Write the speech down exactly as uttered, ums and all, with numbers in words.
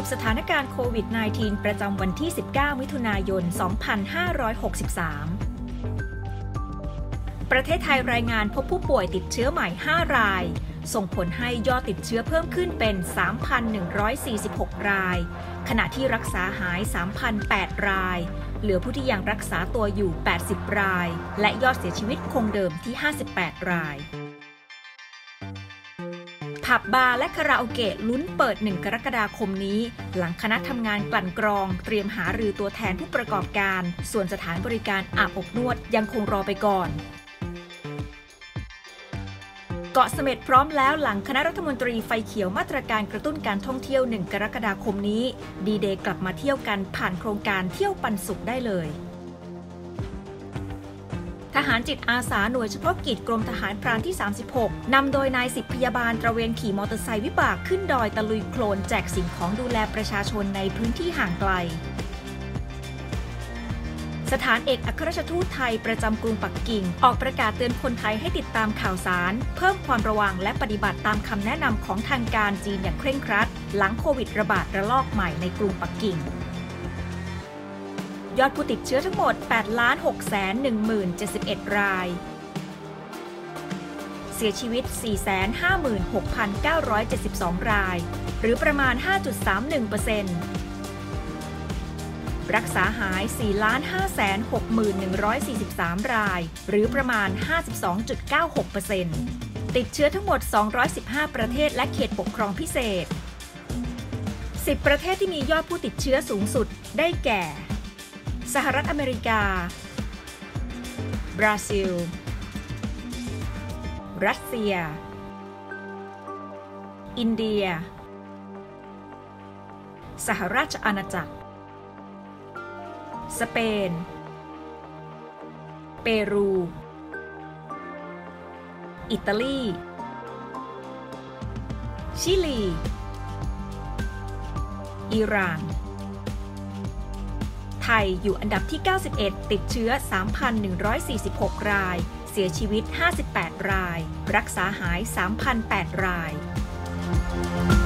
สถานการณ์โควิด สิบเก้า ประจำวันที่ สิบเก้า มิถุนายน สองพันห้าร้อยหกสิบสาม ประเทศไทยรายงานพบผู้ป่วยติดเชื้อใหม่ ห้า ราย ส่งผลให้ยอดติดเชื้อเพิ่มขึ้นเป็น สามพันหนึ่งร้อยสี่สิบหก ราย ขณะที่รักษาหาย สามพันแปด ราย เหลือผู้ที่ยังรักษาตัวอยู่ แปดสิบ ราย และยอดเสียชีวิตคงเดิมที่ ห้าสิบแปด ราย ผับบาร์และคาราโอเกะลุ้นเปิด หนึ่ง กรกฎาคมนี้หลังคณะทำงานกลั่นกรองเตรียมหารือตัวแทนผู้ประกอบการส่วนสถานบริการอาบอบนวดยังคงรอไปก่อนเกาะเสม็ดพร้อมแล้วหลังคณะรัฐมนตรีไฟเขียวมาตรการกระตุ้นการท่องเที่ยว หนึ่ง กรกฎาคมนี้ดีเดย์กลับมาเที่ยวกันผ่านโครงการเที่ยวปันสุขได้เลยทหารจิตอาสาหน่วยเฉพาะกิจกรมทหารพรานที่ สามสิบหก นำโดยนายสิบพยาบาลตระเวนขี่มอเตอร์ไซค์วิบากขึ้นดอยตะลุยโคลนแจกสิ่งของดูแลประชาชนในพื้นที่ห่างไกลสถานเอกอัครราชทูตไทยประจำกรุงปักกิ่งออกประกาศเตือนคนไทยให้ติดตามข่าวสารเพิ่มความระวังและปฏิบัติตามคำแนะนำของทางการจีนอย่างเคร่งครัดหลังโควิดระบาดระลอกใหม่ในกรุงปักกิ่งยอดผู้ติดเชื้อทั้งหมด แปดล้านหกแสนหนึ่งหมื่นเจ็ดสิบเอ็ด รายเสียชีวิต สี่แสนห้าหมื่นหกพันเก้าร้อยเจ็ดสิบสอง รายหรือประมาณ ห้าจุดสามหนึ่งเปอร์เซ็นต์ รักษาหาย สี่ล้านห้าแสนหกหมื่นหนึ่งร้อยสี่สิบสาม รายหรือประมาณ ห้าสิบสองจุดเก้าหกเปอร์เซ็นต์ ติดเชื้อทั้งหมด สองร้อยสิบห้า ประเทศและเขตปกครองพิเศษ สิบ ประเทศที่มียอดผู้ติดเชื้อสูงสุดได้แก่สหรัฐอเมริกาบราซิลรัสเซียอินเดียสหราชอาณาจักรสเปนเปรูอิตาลีชิลีอิหร่านไทยอยู่อันดับที่ เก้าสิบเอ็ด ติดเชื้อ สามพันหนึ่งร้อยสี่สิบหก รายเสียชีวิต ห้าสิบแปด รายรักษาหาย สามพันแปด ราย